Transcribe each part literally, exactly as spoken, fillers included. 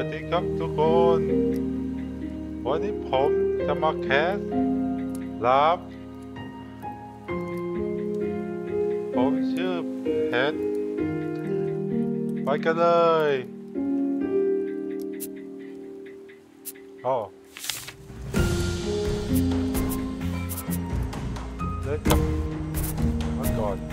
วัสดีครับทุกคนวันนี้ผมจะมาแคสลับผมชื่อเพชรไปกันเลยอ๋อเล่นกับมาก่อน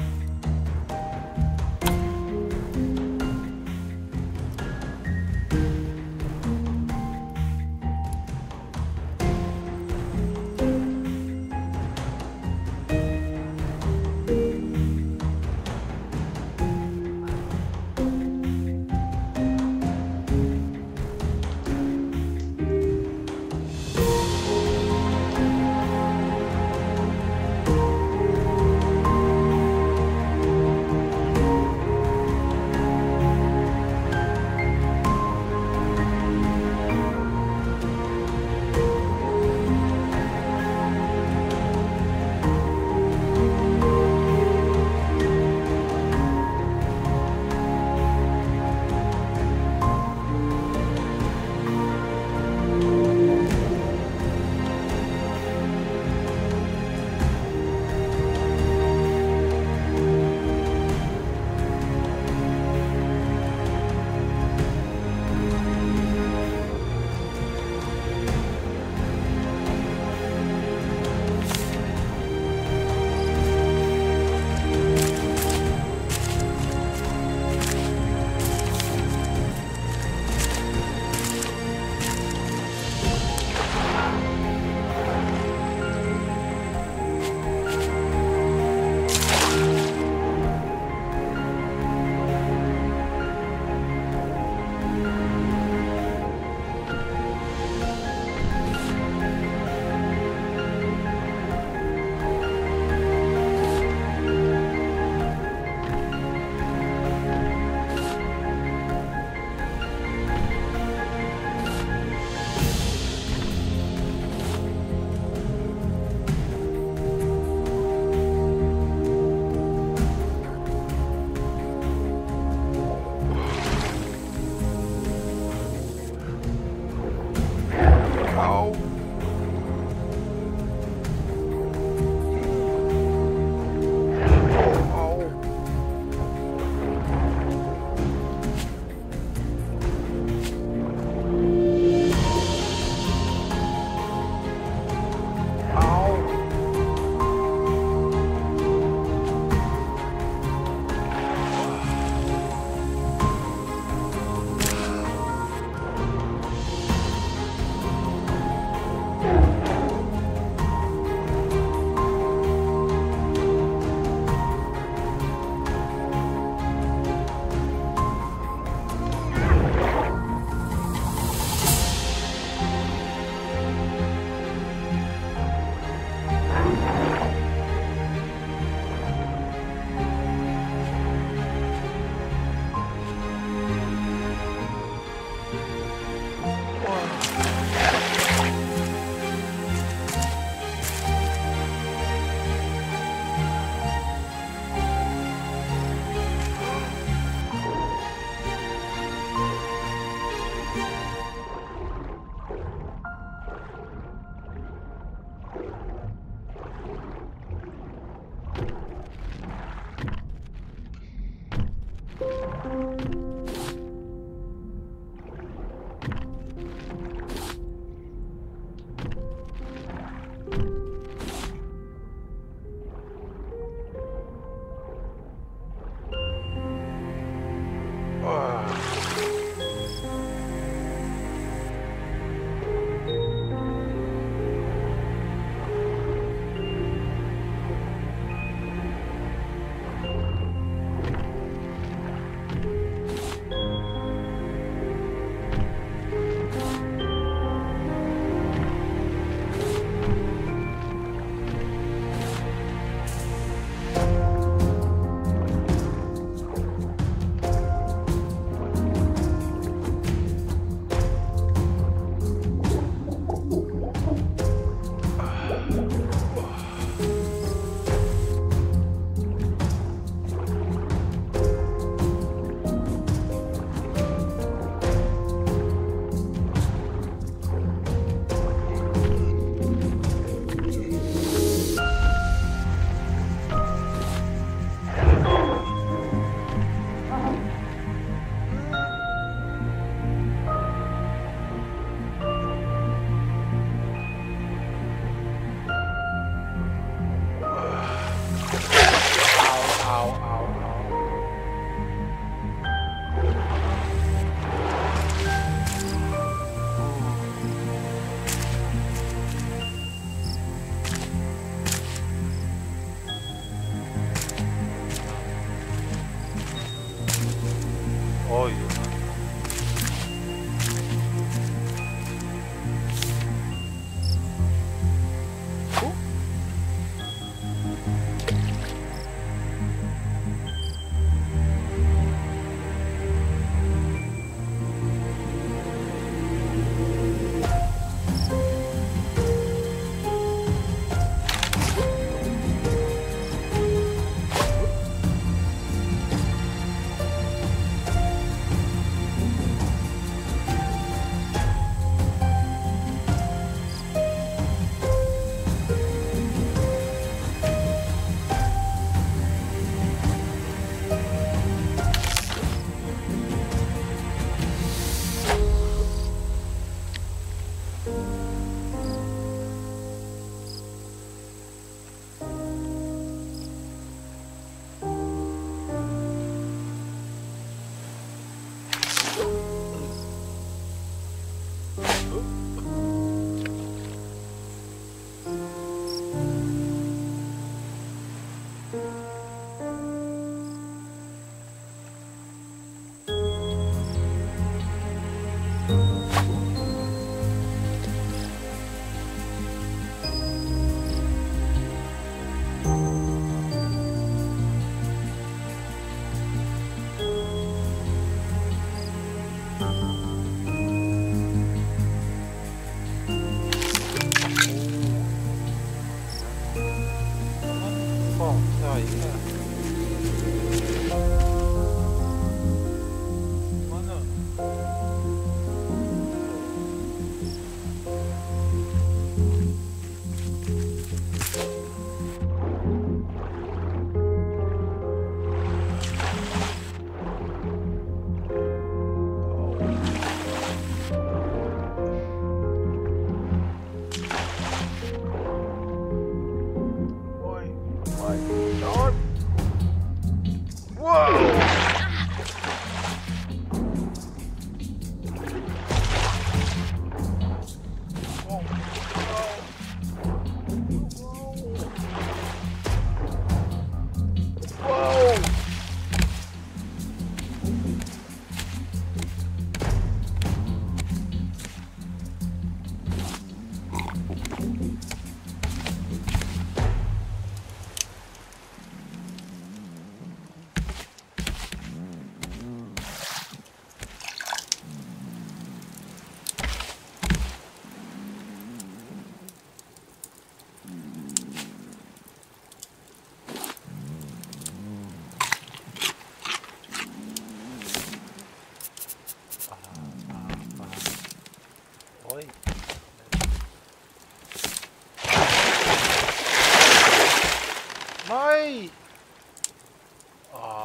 ไม่อ๋อ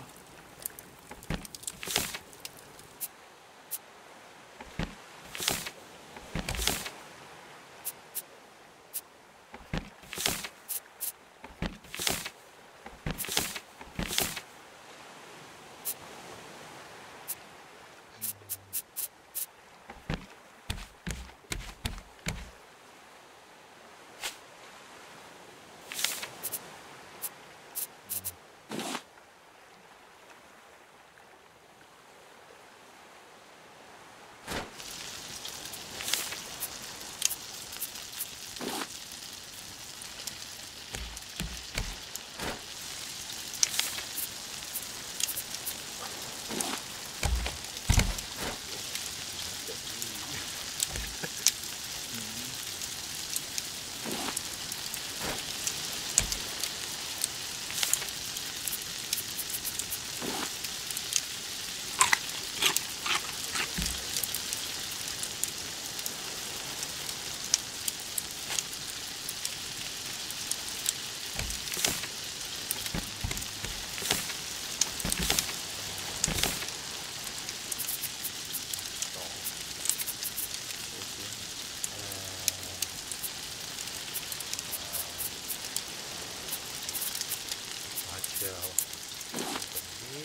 เดี๋ยวนี้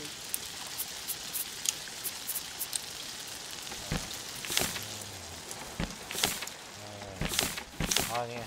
อ๋อเนี่ย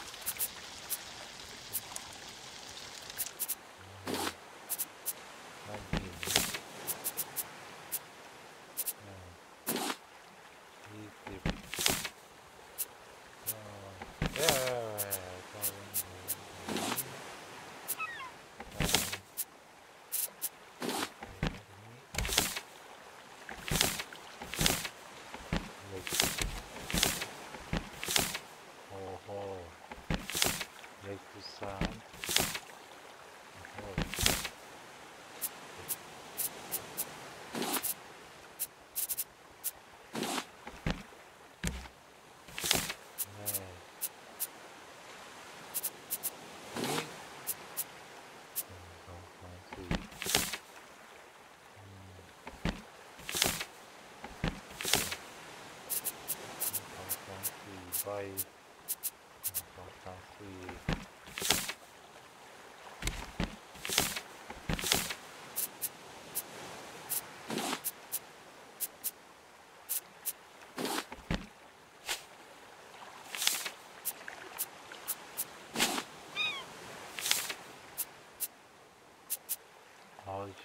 ใบสองสามสี่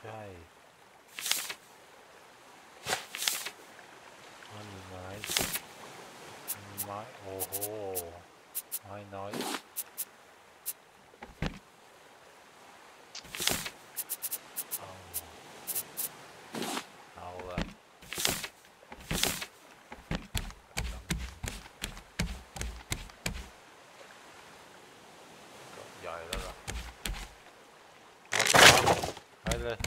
ช่มันมีไม้มีไม้โอ้โหไม้น้อยเอาเอาละก็ใหญ่แล้วล่ะเอาต่อไปเลย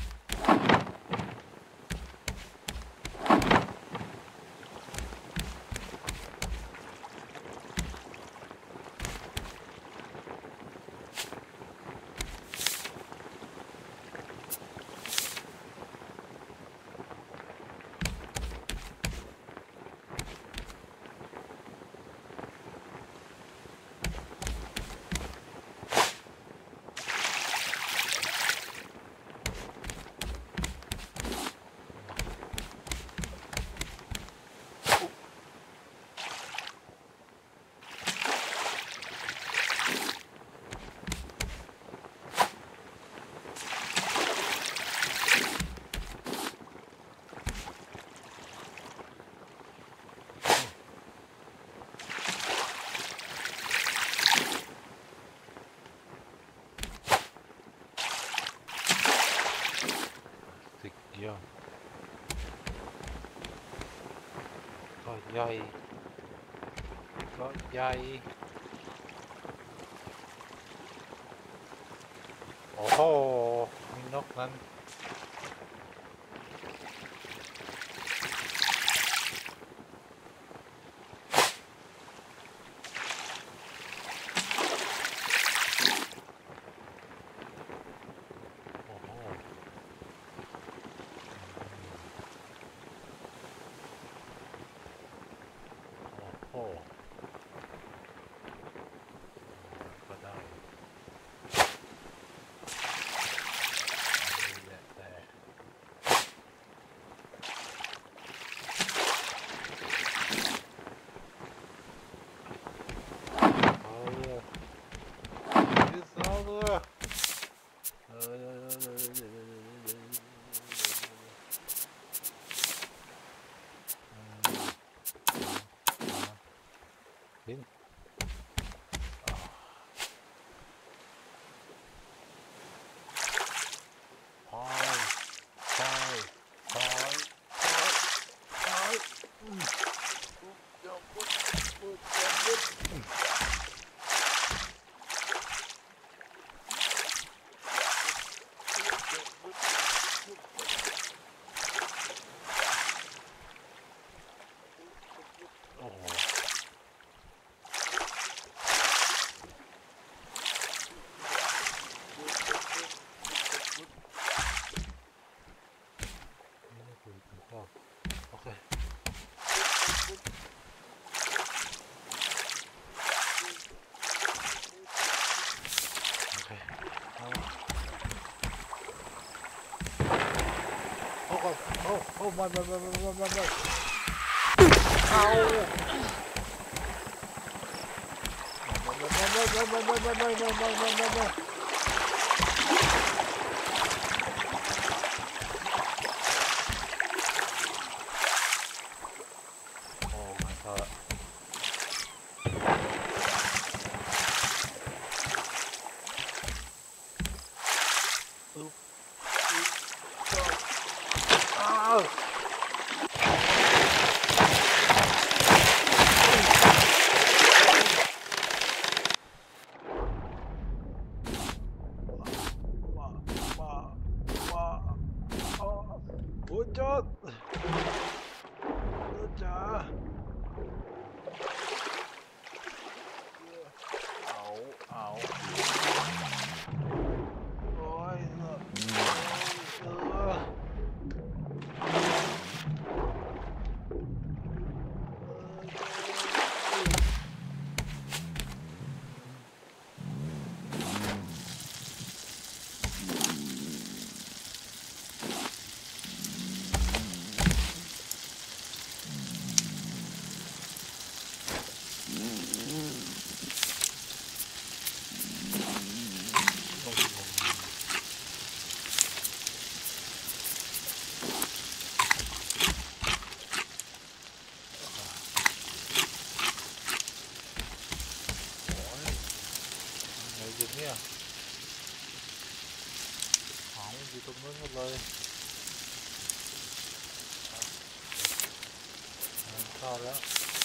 สิกเยอะก็ใหญ่ก็ใหญ่โอ้โหมีนกนั้นโอ้โหโอ้โหก็ได้นี่แหละแต่เอาเลยยืดเอาเลยเออบินพายพายพายพายพายอืมปุ๊บเดี๋ยวปุ๊บปุ๊บเดี๋ยวปุ๊บอืมโอ้โหนี่คือคุณพ่อโอเคโอเคเอาโอ้โหโอ้โอ้ไม่ไม่ไม่ไม่ไม่ไม่เอาไม่ไม่ไม่ไม่ไม่ไม่ไม่ไม่ไม่ไม่ไม่ไม่โอ้ my god อึ๊บอึ๊บอ้าวมามามาอ๋อโอ้จอดจ้าเอาเอาโอ้ยเออเออเข้าแล้ว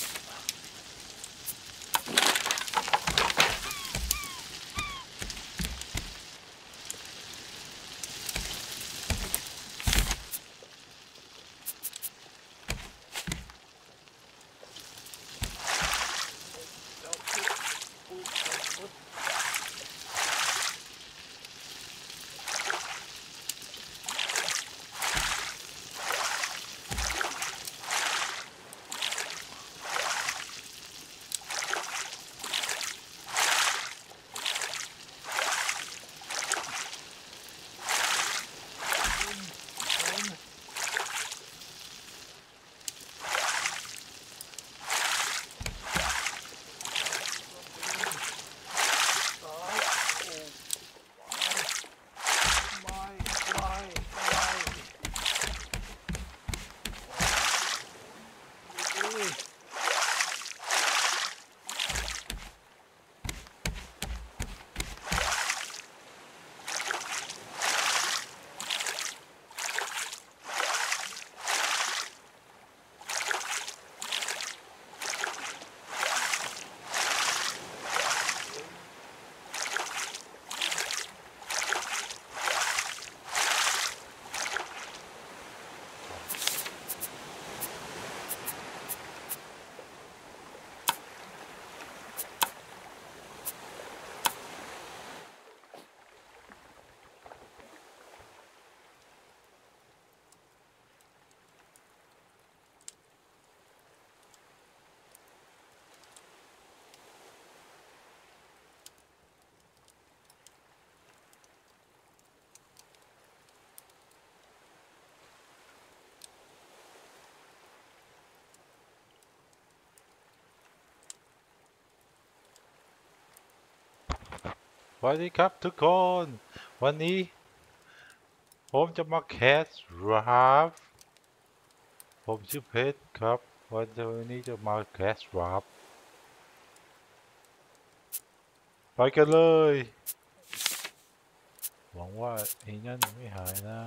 สวัสดีครับทุกคนวันนี้ผมจะมาแคสราฟผมชื่อเพชรครับวันนี้จะมาแคสราฟไปกันเลยหวังว่าไอ้นั่นไม่หายนะ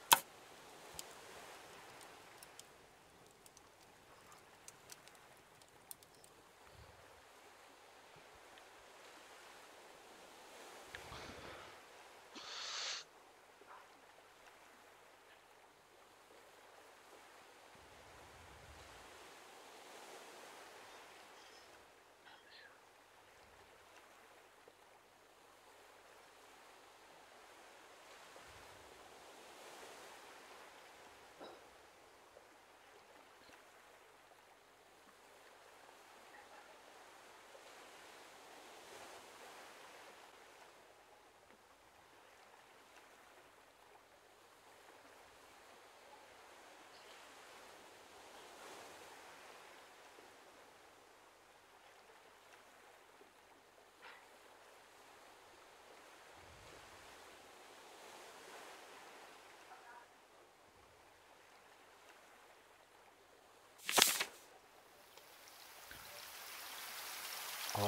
อ๋อ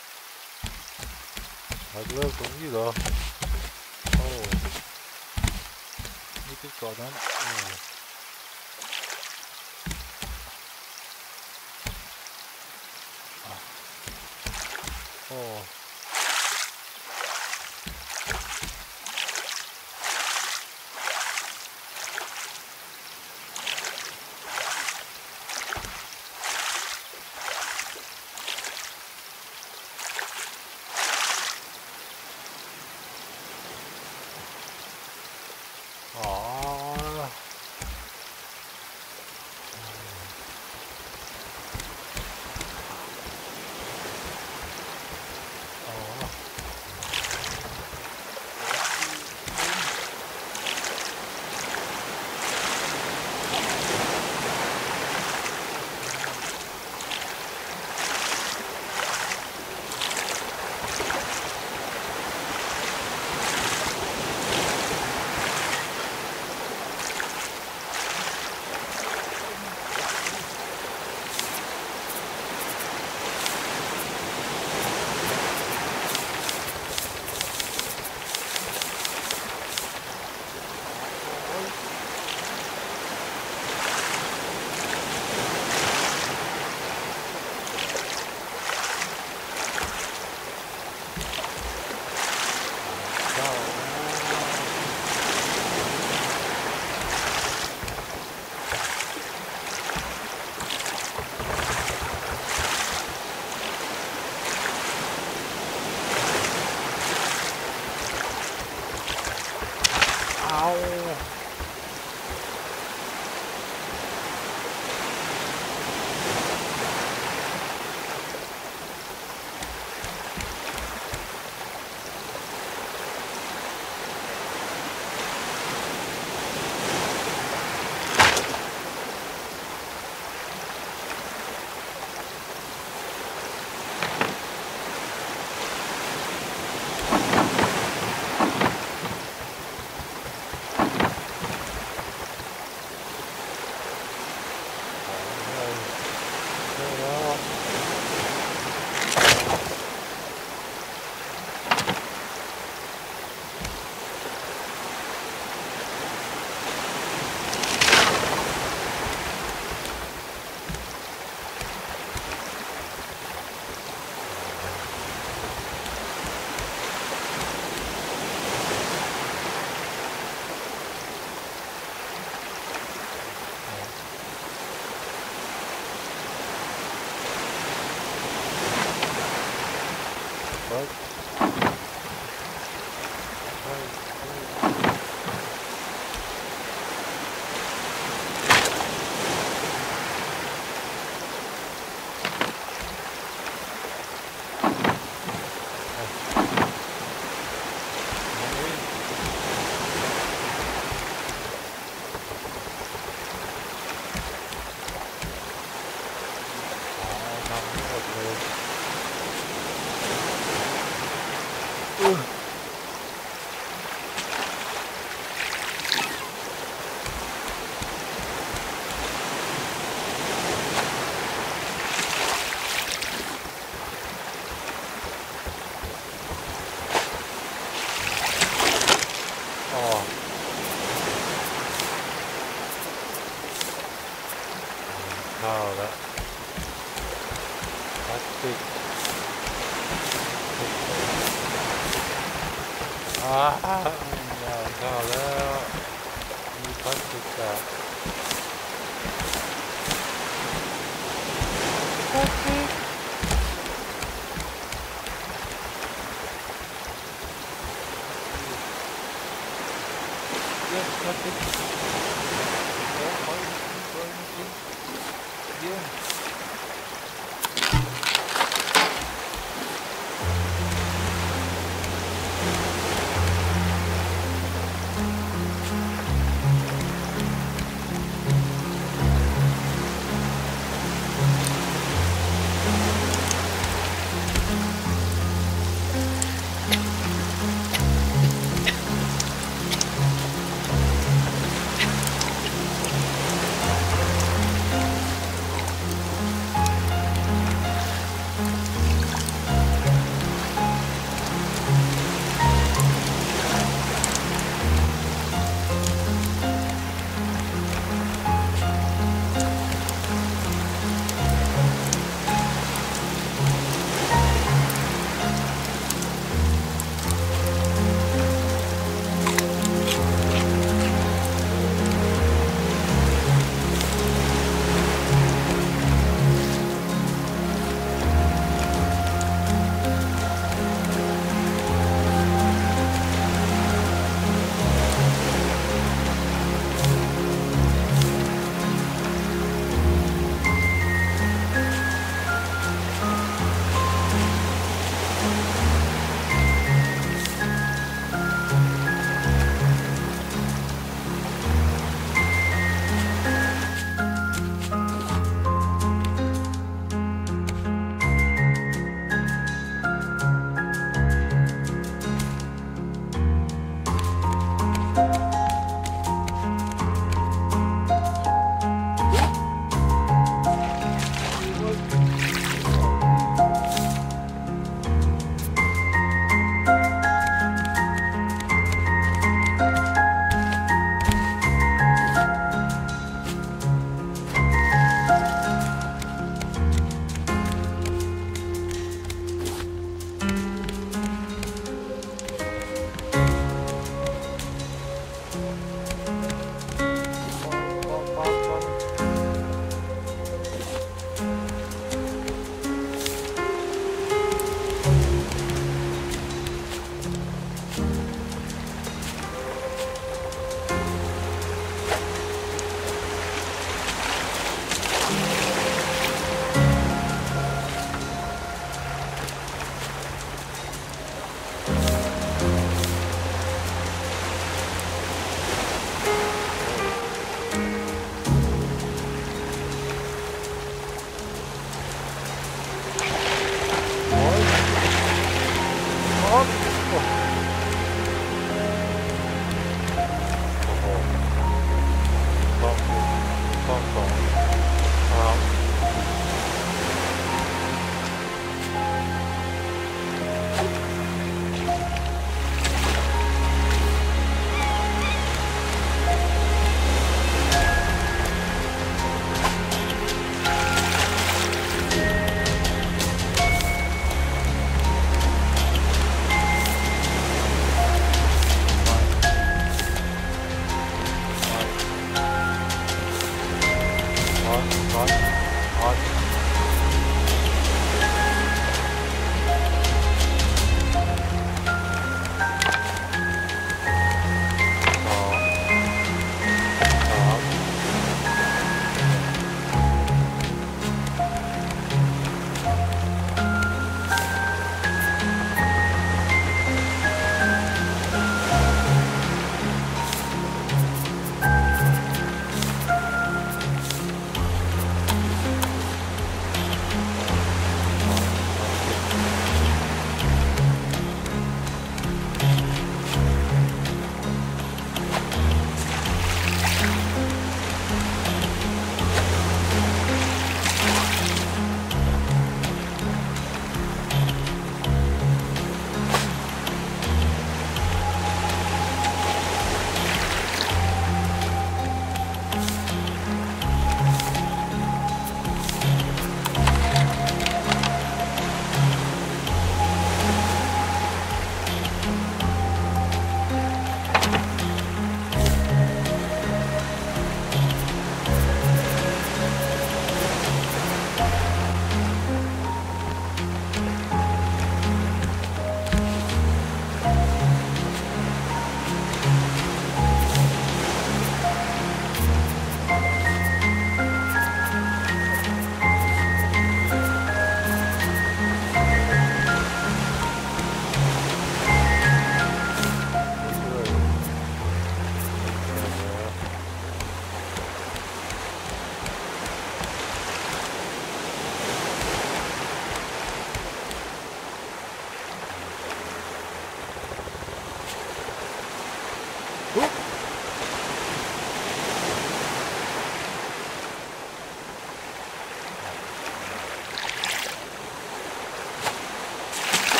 เราเริ่มตรงนี้เหรอโอ้นี่คือก่อนนั้นโอ้โอ้อ๋อ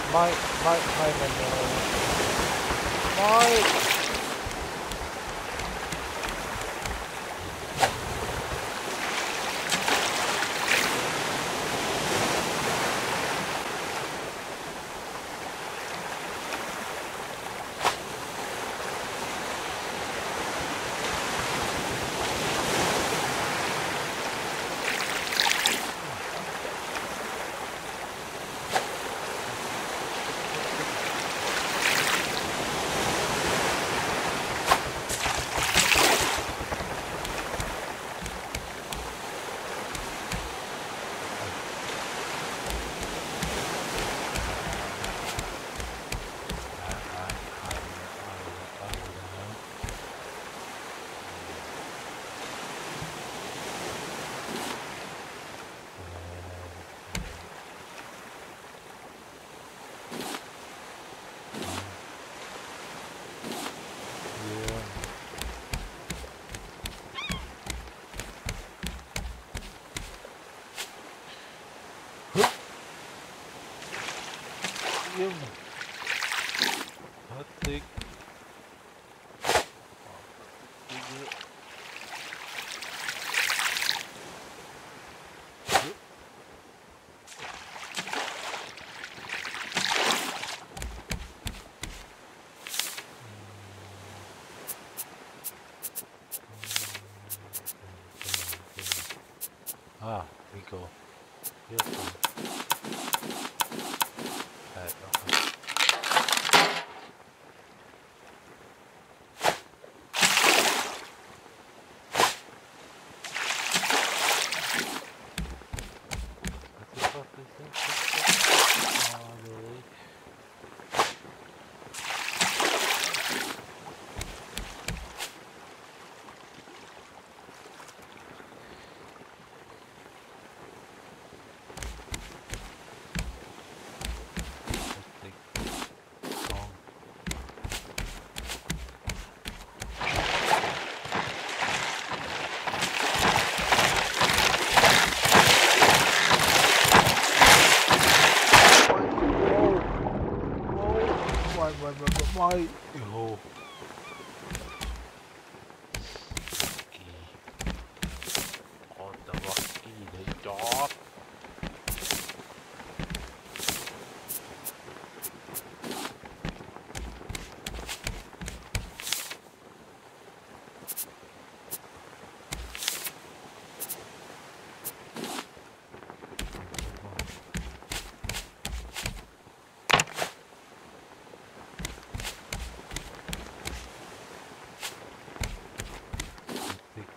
ไม่ไม่ไม่ไม่ไม่ไม่เยี่ยมพลาสติกเยอะอ่ามีโก้เยอะจังแปดแล้วครับมาเลยติ๊กสองไม่ไม่ไม่ไม่โอ้โหกี่ออตวักกี้เลยจอดติ๊ก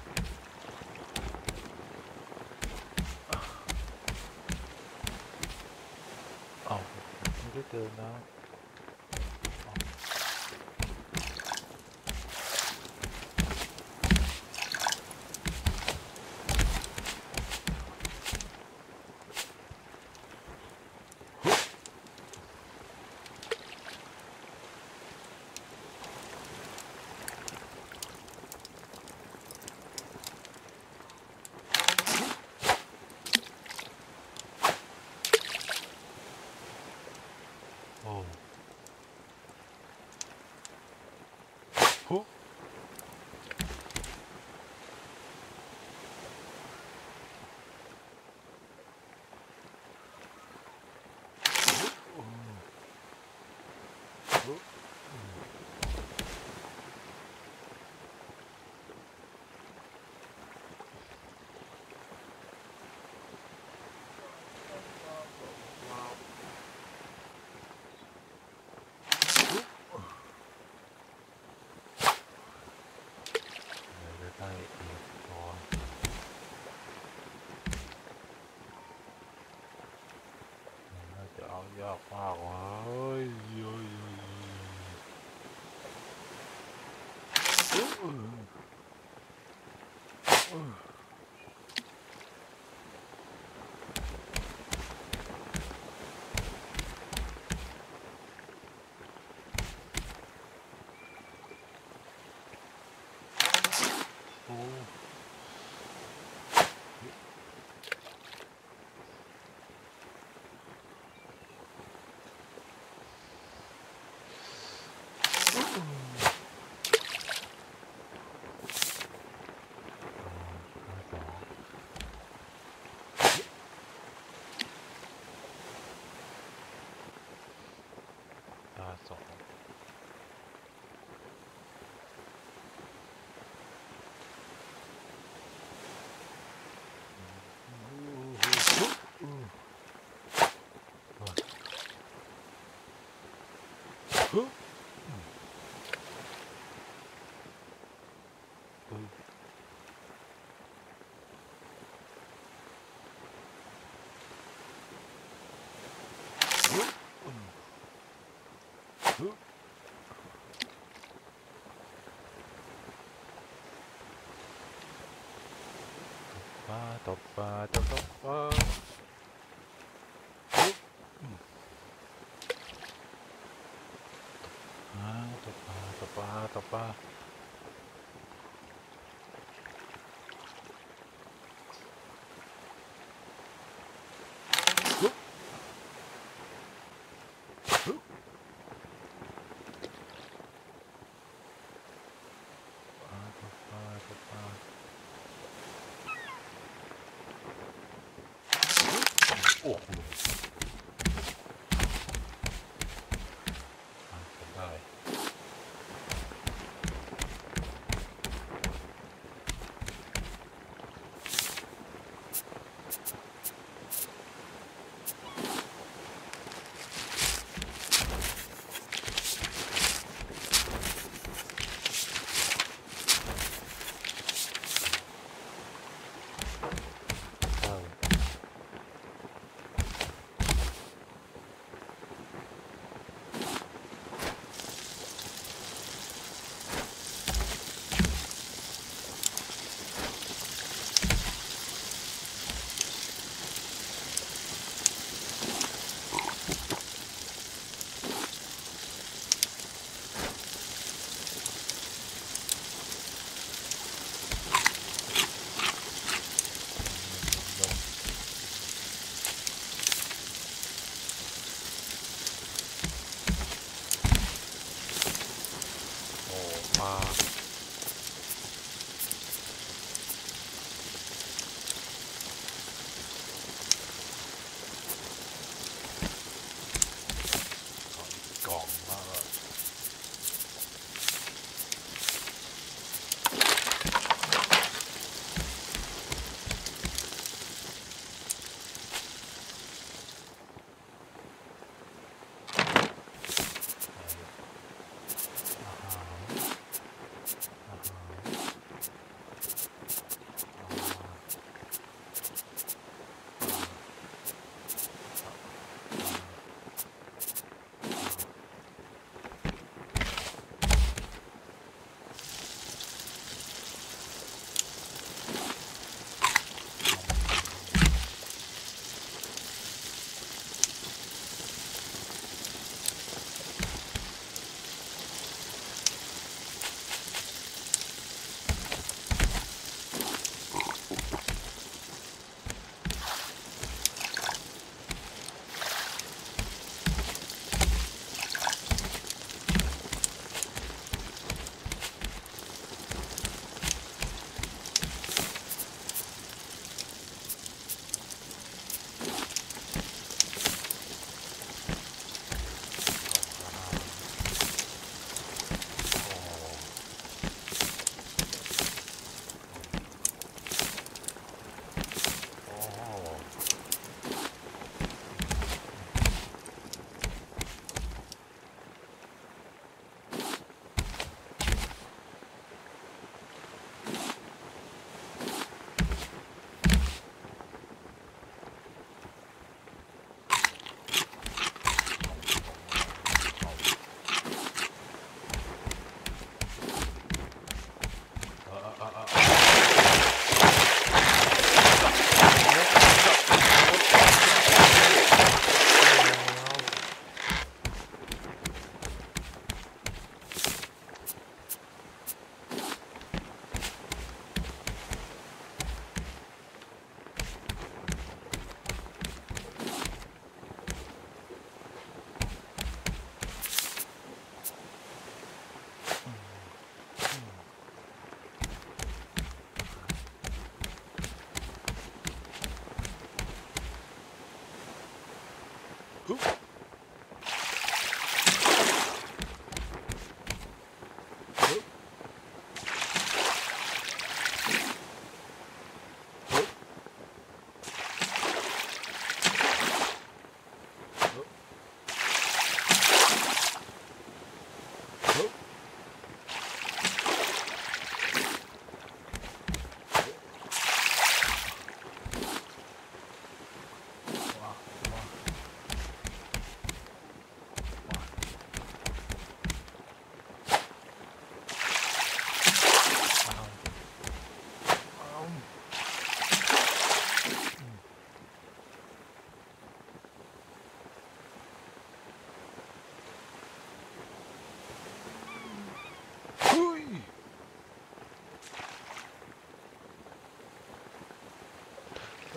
เอ้าไม่ได้เติมน้ำโอ้โหไม่ได้อีกพอน่าจะเอายากมากว่ะเฮ้ยเฮ้ยเฮ้ยเฮ้ยเฮ้ยโอ้ปลาตบปลาตบตบปลาตบปลาตบปลาตบปลาโอ้โหได้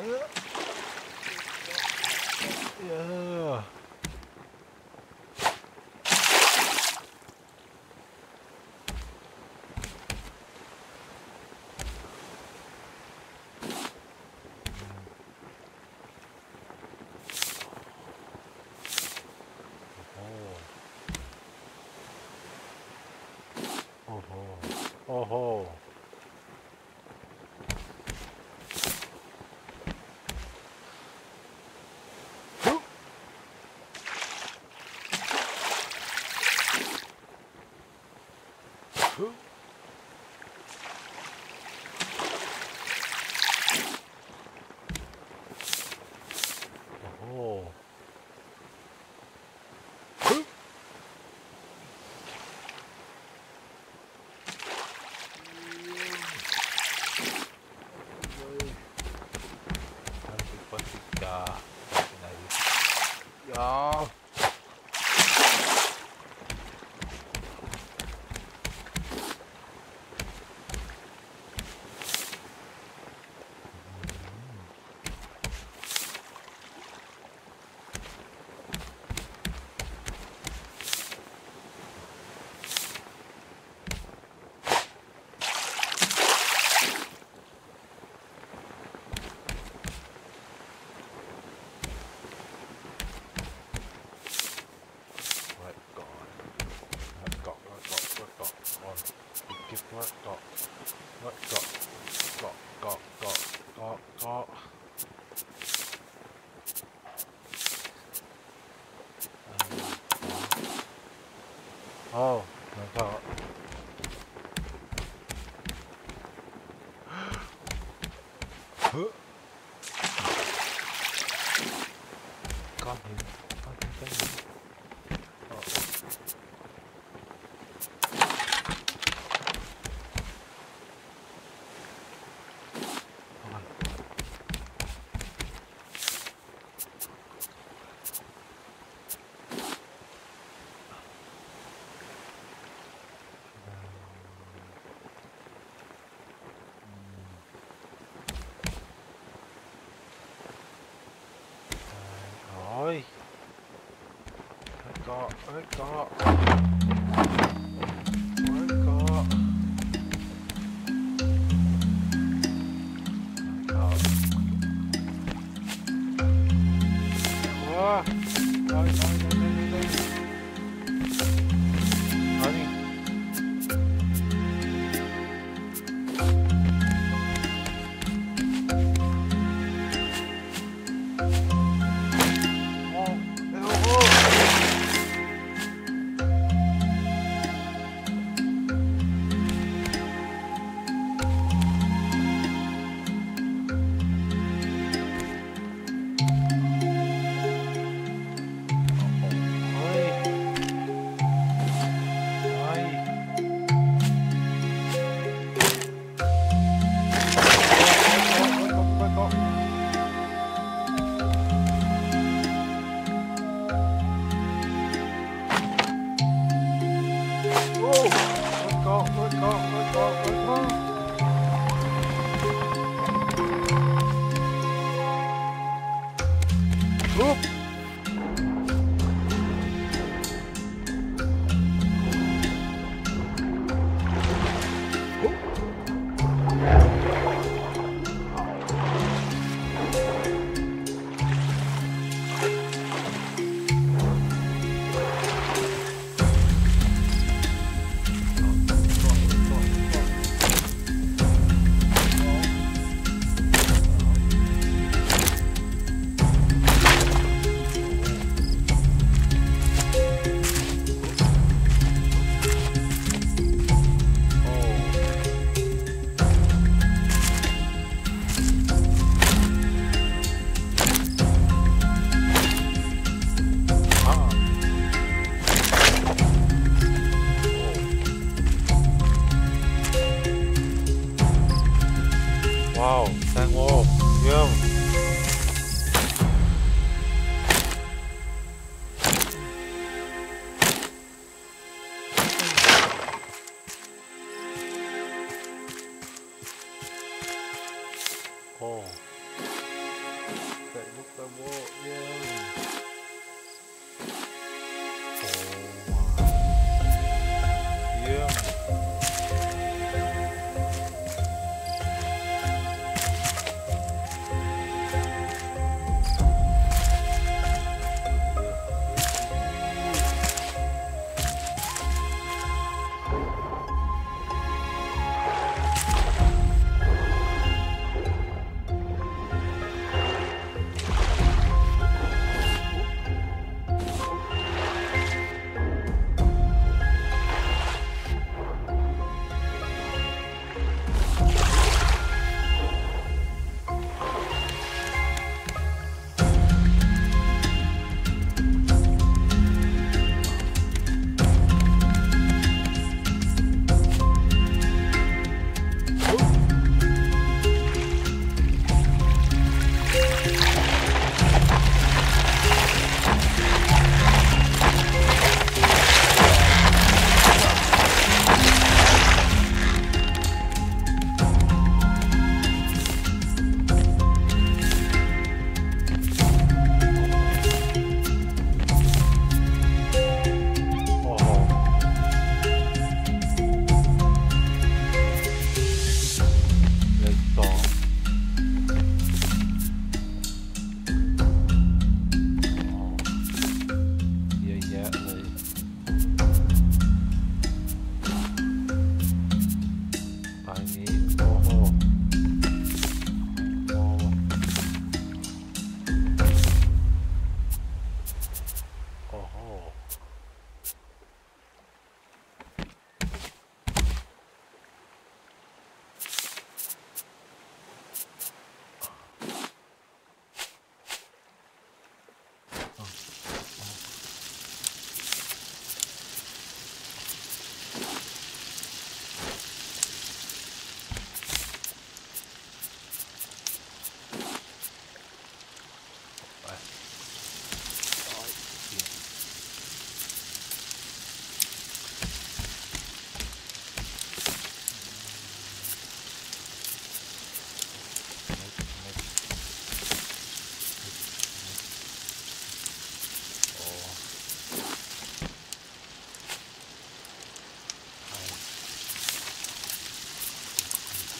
Yeah. Oh ho. Oh ho. Dạ. What got? What got? Got, got, got, got, got. Oh, I got. Got him. Got him, got him. Oh. Rồi, hết cọ, hết cọ, hết cọ, cọ, quá, rồi, rồi, rồi, rồi, rồi, rồi đi. Wow, sang ô, dương. Ồ.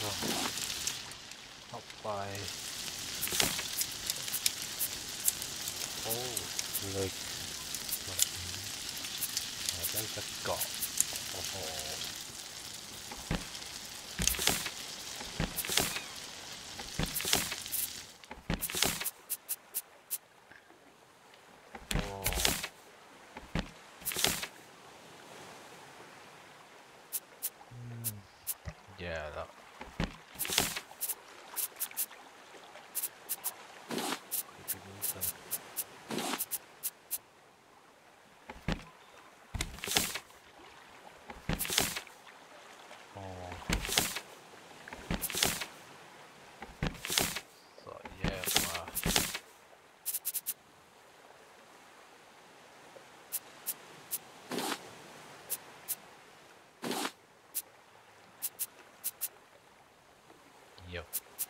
ต้องเข้าไปโอ้เหล็กมาได้สักเกาะโอ้โหแย่แล้วไปดูกันโอ้สอดแยกมาเยี่ยม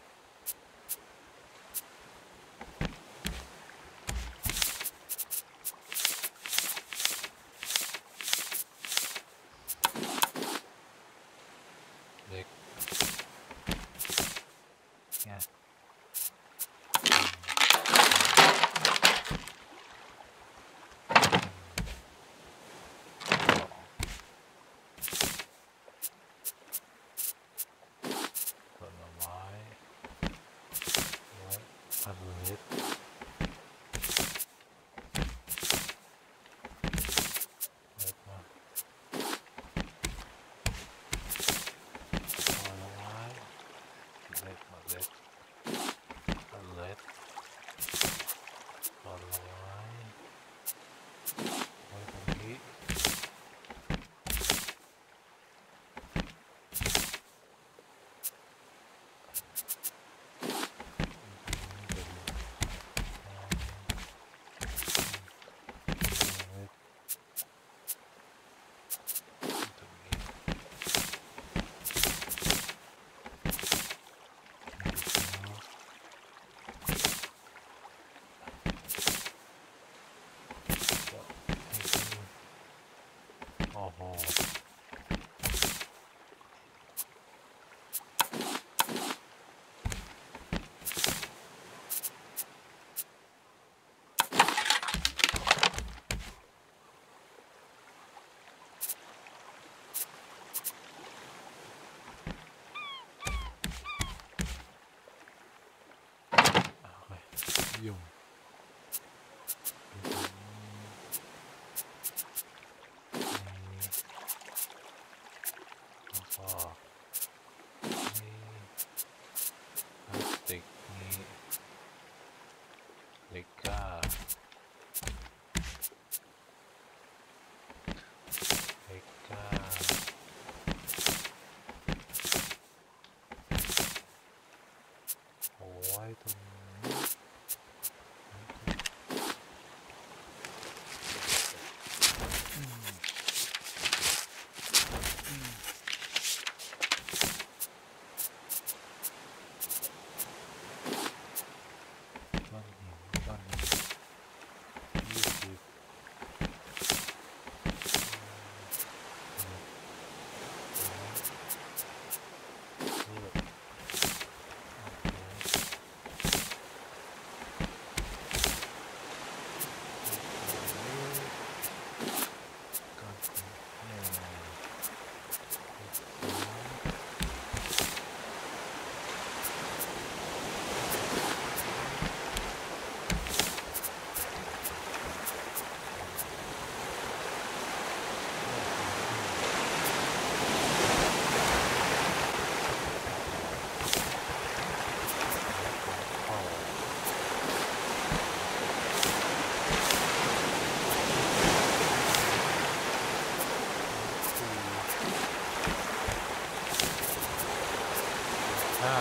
เล็กไงผลไม้ไว้อันเล็กเล็กมาผลไม้เล็กมาเล็กอันเล็กผลไม้ไว้ตรงนี้โอ้โหยุ่งแล้วก็นี่พลาสติกนี่เหล็กก้าเหล็กก้าเอาไว้ตรงนี้ก้อนหินก้อนนี้ยี่สิบเลือกก้อนหินหนึ่งห้า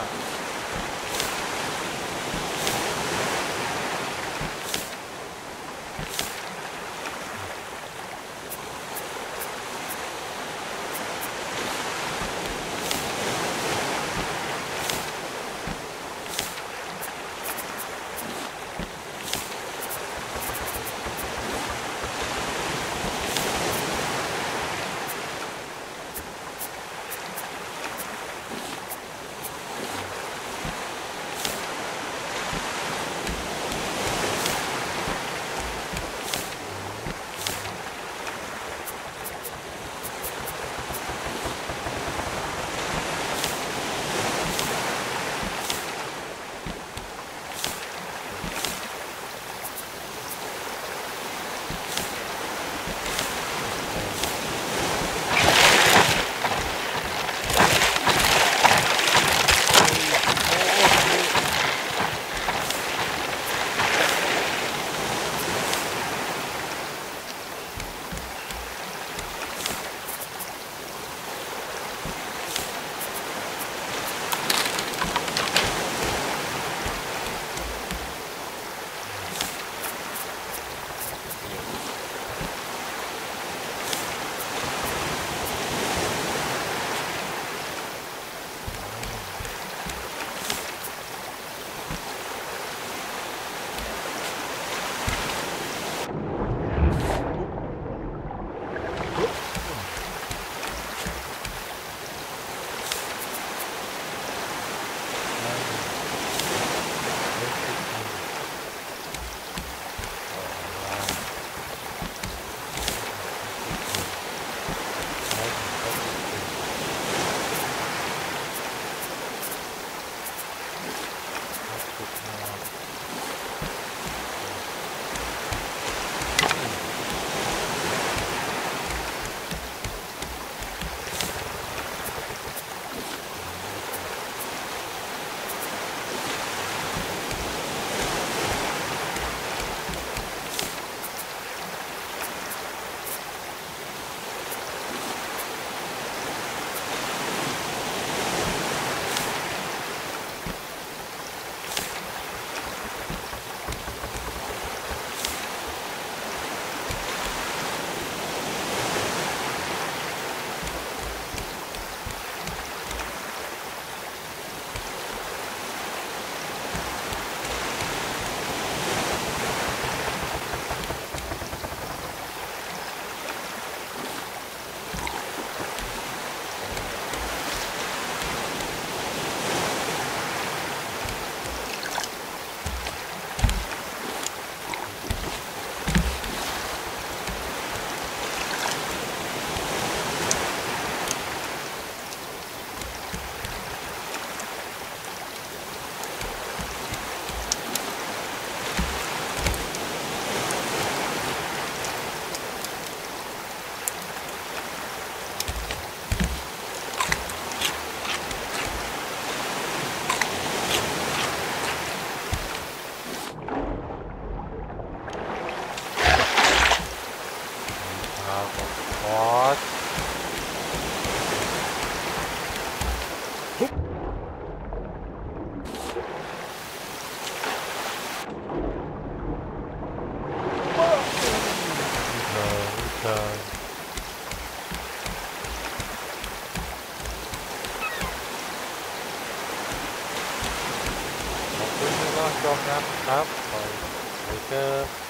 ชมนะครับปล่อยปล่อยเกิน